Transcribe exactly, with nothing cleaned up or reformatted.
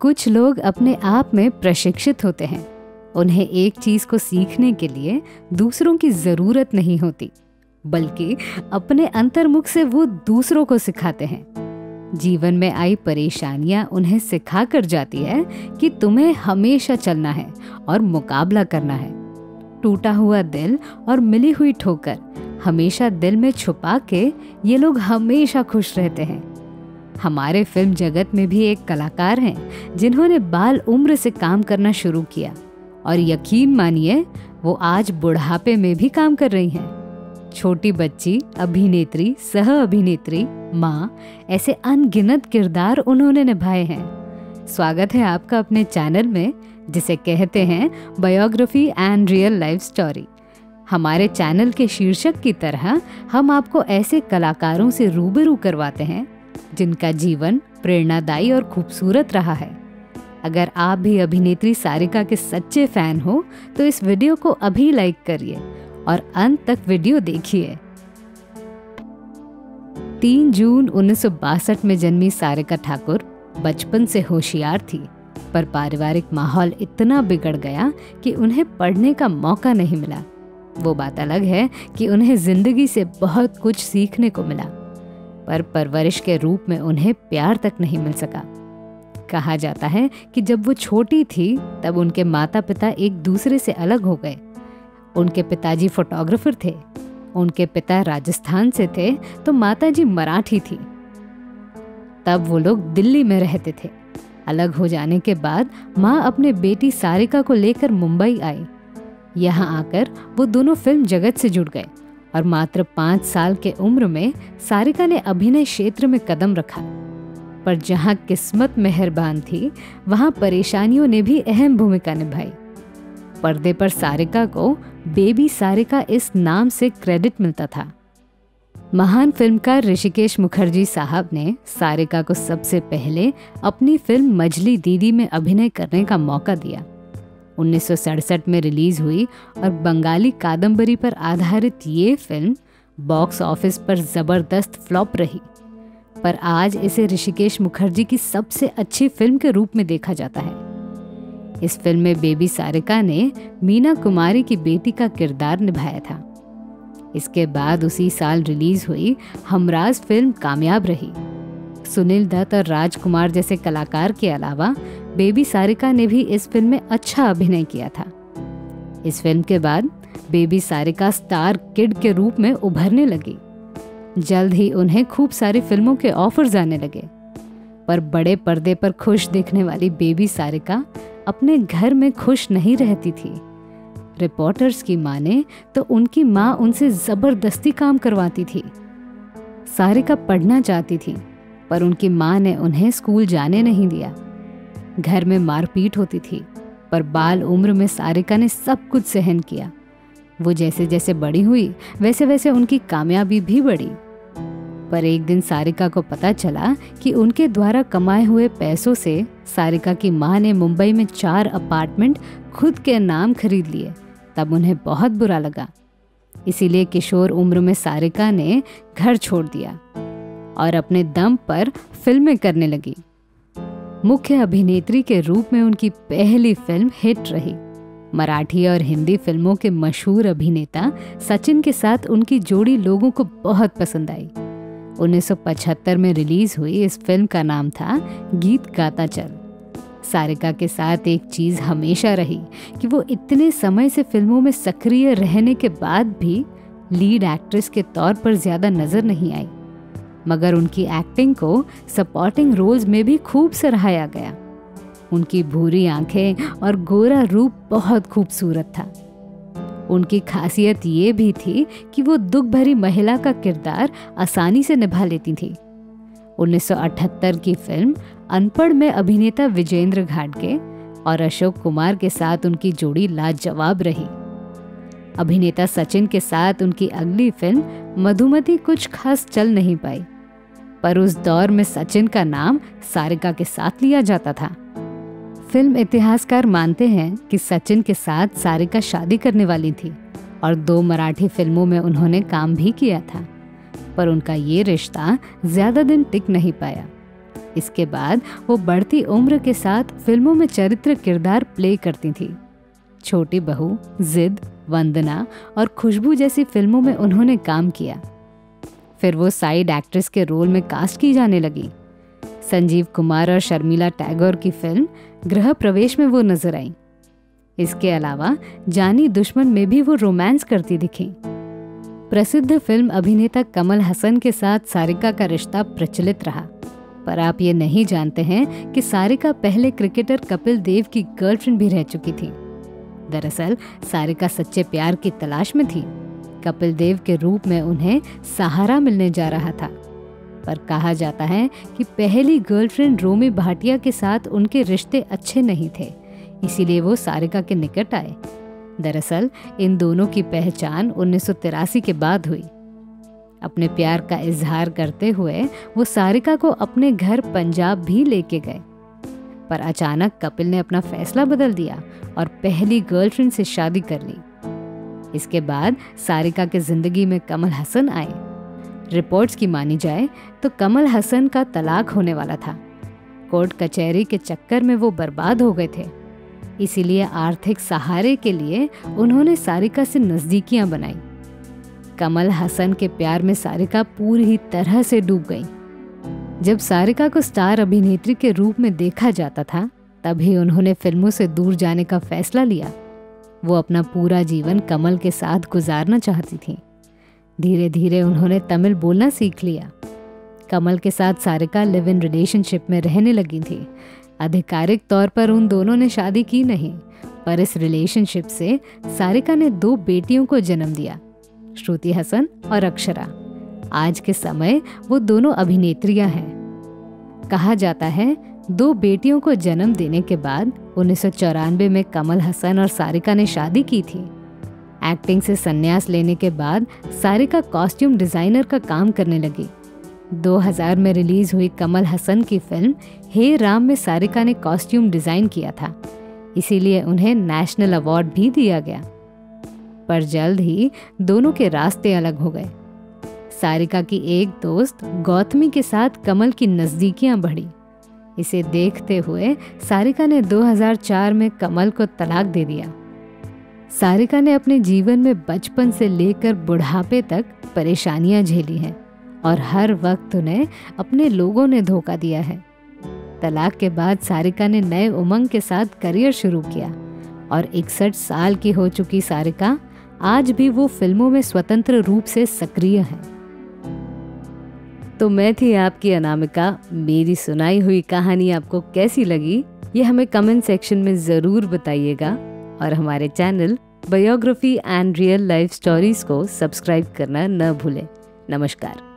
कुछ लोग अपने आप में प्रशिक्षित होते हैं। उन्हें एक चीज को सीखने के लिए दूसरों की जरूरत नहीं होती, बल्कि अपने अंतर्मुख से वो दूसरों को सिखाते हैं। जीवन में आई परेशानियां उन्हें सिखा कर जाती है कि तुम्हें हमेशा चलना है और मुकाबला करना है। टूटा हुआ दिल और मिली हुई ठोकर हमेशा दिल में छुपा के ये लोग हमेशा खुश रहते हैं। हमारे फिल्म जगत में भी एक कलाकार हैं जिन्होंने बाल उम्र से काम करना शुरू किया और यकीन मानिए वो आज बुढ़ापे में भी काम कर रही हैं। छोटी बच्ची, अभिनेत्री, सह अभिनेत्री, माँ, ऐसे अनगिनत किरदार उन्होंने निभाए हैं। स्वागत है आपका अपने चैनल में, जिसे कहते हैं biography and real life story. हमारे चैनल के शीर्षक की तरह हम आपको ऐसे कलाकारों से रूबरू करवाते हैं जिनका जीवन प्रेरणादायी और खूबसूरत रहा है। अगर आप भी अभिनेत्री सारिका के सच्चे फैन हो तो इस वीडियो को अभी लाइक करिए और अंत तक वीडियो देखिए। तीन जून उन्नीस सौ बासठ में जन्मी सारिका ठाकुर बचपन से होशियार थी, पर पारिवारिक माहौल इतना बिगड़ गया कि उन्हें पढ़ने का मौका नहीं मिला। वो बात अलग है कि उन्हें जिंदगी से बहुत कुछ सीखने को मिला, पर परवरिश के रूप में उन्हें प्यार तक नहीं मिल सका। कहा जाता है कि जब वो छोटी थी तब उनके माता पिता एक दूसरे से अलग हो गए। उनके पिताजी फोटोग्राफर थे, उनके पिता राजस्थान से थे तो माताजी मराठी थी। तब वो लोग दिल्ली में रहते थे। अलग हो जाने के बाद माँ अपने बेटी सारिका को लेकर मुंबई आई। यहाँ आकर वो दोनों फिल्म जगत से जुड़ गए और मात्र पाँच साल के उम्र में सारिका ने अभिनय क्षेत्र में कदम रखा। पर जहाँ किस्मत मेहरबान थी, वहाँ परेशानियों ने भी अहम भूमिका निभाई। पर्दे पर सारिका को बेबी सारिका इस नाम से क्रेडिट मिलता था। महान फिल्मकार ऋषिकेश मुखर्जी साहब ने सारिका को सबसे पहले अपनी फिल्म मजली दीदी में अभिनय करने का मौका दिया। उन्नीस सौ सड़सठ में रिलीज हुई और बंगाली कादम्बरी पर आधारित ये फिल्म बॉक्स ऑफिस पर जबरदस्त फ्लॉप रही, पर आज इसे ऋषिकेश मुखर्जी की सबसे अच्छी फिल्म के रूप में देखा जाता है। इस फिल्म में बेबी सारिका ने मीना कुमारी की बेटी का किरदार निभाया था। इसके बाद उसी साल रिलीज हुई हमराज फिल्म कामयाब रही। सुनील दत्त और राजकुमार जैसे कलाकार के अलावा बेबी सारिका ने भी इस फिल्म में अच्छा अभिनय किया था। इस फिल्म के बाद बेबी सारिका स्टार किड के रूप में उभरने लगी। जल्द ही उन्हें खूब सारी फिल्मों के ऑफर्स आने लगे, पर बड़े पर्दे पर खुश दिखने वाली बेबी सारिका अपने घर में खुश नहीं रहती थी। रिपोर्टर्स की माने तो उनकी माँ उनसे जबरदस्ती काम करवाती थी। सारिका पढ़ना चाहती थी, पर उनकी माँ ने उन्हें स्कूल जाने नहीं दिया। घर में मारपीट होती थी, पर बाल उम्र में सारिका ने सब कुछ सहन किया। वो जैसे जैसे बड़ी हुई वैसे वैसे उनकी कामयाबी भी बढ़ी। पर एक दिन सारिका को पता चला कि उनके द्वारा कमाए हुए पैसों से सारिका की माँ ने मुंबई में चार अपार्टमेंट खुद के नाम खरीद लिए। तब उन्हें बहुत बुरा लगा। इसीलिए किशोर उम्र में सारिका ने घर छोड़ दिया और अपने दम पर फिल्में करने लगी। मुख्य अभिनेत्री के रूप में उनकी पहली फिल्म हिट रही। मराठी और हिंदी फिल्मों के मशहूर अभिनेता सचिन के साथ उनकी जोड़ी लोगों को बहुत पसंद आई। उन्नीस सौ पचहत्तर में रिलीज हुई इस फिल्म का नाम था गीत गाता चल। सारिका के साथ एक चीज हमेशा रही कि वो इतने समय से फिल्मों में सक्रिय रहने के बाद भी लीड एक्ट्रेस के तौर पर ज्यादा नजर नहीं आई, मगर उनकी एक्टिंग को सपोर्टिंग रोल्स में भी खूब सराहा गया। उनकी भूरी आंखें और गोरा रूप बहुत खूबसूरत था। उनकी खासियत ये भी थी कि वो दुख भरी महिला का किरदार आसानी से निभा लेती थी। उन्नीस सौ अठहत्तर की फिल्म अनपढ़ में अभिनेता विजेंद्र घाटगे और अशोक कुमार के साथ उनकी जोड़ी लाजवाब रही। अभिनेता सचिन के साथ उनकी अगली फिल्म मधुमती कुछ खास चल नहीं पाई, पर उस दौर में सचिन का नाम सारिका के साथ लिया जाता था। फिल्म इतिहासकार मानते हैं कि सचिन के साथ सारिका शादी करने वाली थी और दो मराठी फिल्मों में उन्होंने काम भी किया था, पर उनका ये रिश्ता ज्यादा दिन टिक नहीं पाया। इसके बाद वो बढ़ती उम्र के साथ फिल्मों में चरित्र किरदार प्ले करती थी। छोटी बहू, जिद, वंदना और खुशबू जैसी फिल्मों में उन्होंने काम किया। फिर वो साइड एक्ट्रेस के रोल में कास्ट की जाने लगी। संजीव कुमार और शर्मिला टैगोर की फिल्म गृह प्रवेश में वो नजर आई। इसके अलावा जानी दुश्मन में भी वो रोमांस करती दिखी। प्रसिद्ध फिल्म अभिनेता कमल हसन के साथ सारिका का रिश्ता प्रचलित रहा, पर आप ये नहीं जानते हैं कि सारिका पहले क्रिकेटर कपिल देव की गर्लफ्रेंड भी रह चुकी थी। दरअसल सारिका सच्चे प्यार की तलाश में थी। कपिल देव के रूप में उन्हें सहारा मिलने जा रहा था, पर कहा जाता है कि पहली गर्लफ्रेंड रोमी भाटिया के साथ उनके रिश्ते अच्छे नहीं थे, इसीलिए वो सारिका के निकट आए। दरअसल इन दोनों की पहचान उन्नीस सौ तिरासी के बाद हुई। अपने प्यार का इजहार करते हुए वो सारिका को अपने घर पंजाब भी लेके गए, पर अचानक कपिल ने अपना फैसला बदल दिया और पहली गर्लफ्रेंड से शादी कर ली। इसके बाद सारिका के जिंदगी में कमल हसन आए। रिपोर्ट्स की मानी जाए तो कमल हसन का तलाक होने वाला था। कोर्ट कचहरी के चक्कर में वो बर्बाद हो गए थे, इसीलिए आर्थिक सहारे के लिए उन्होंने सारिका से नजदीकियां बनाई। कमल हसन के प्यार में सारिका पूरी तरह से डूब गई। जब सारिका को स्टार अभिनेत्री के रूप में देखा जाता था, तभी उन्होंने फिल्मों से दूर जाने का फैसला लिया। वो अपना पूरा जीवन कमल के साथ गुजारना चाहती थी। धीरे धीरे उन्होंने तमिल बोलना सीख लिया। कमल के साथ सारिका लिव इन रिलेशनशिप में रहने लगी थी। आधिकारिक तौर पर उन दोनों ने शादी की नहीं, पर इस रिलेशनशिप से सारिका ने दो बेटियों को जन्म दिया, श्रुति हसन और अक्षरा। आज के समय वो दोनों अभिनेत्रियां हैं। कहा जाता है दो बेटियों को जन्म देने के बाद उन्नीस सौ चौरानवे में कमल हसन और सारिका ने शादी की थी। एक्टिंग से संन्यास लेने के बाद सारिका कॉस्ट्यूम डिजाइनर का काम करने लगी। दो हज़ार में रिलीज हुई कमल हसन की फिल्म हे राम में सारिका ने कॉस्ट्यूम डिजाइन किया था, इसीलिए उन्हें नेशनल अवार्ड भी दिया गया। पर जल्द ही दोनों के रास्ते अलग हो गए। सारिका की एक दोस्त गौतमी के साथ कमल की नजदीकियां बढ़ी। इसे देखते हुए सारिका ने दो हज़ार चार में कमल को तलाक दे दिया। सारिका ने अपने जीवन में बचपन से लेकर बुढ़ापे तक परेशानियां झेली हैं और हर वक्त उन्हें अपने लोगों ने धोखा दिया है। तलाक के बाद सारिका ने नए उमंग के साथ करियर शुरू किया और इकसठ साल की हो चुकी सारिका आज भी वो फिल्मों में स्वतंत्र रूप से सक्रिय है। तो मैं थी आपकी अनामिका। मेरी सुनाई हुई कहानी आपको कैसी लगी ये हमें कमेंट सेक्शन में ज़रूर बताइएगा और हमारे channel biography and real life stories को सब्सक्राइब करना न भूलें। नमस्कार।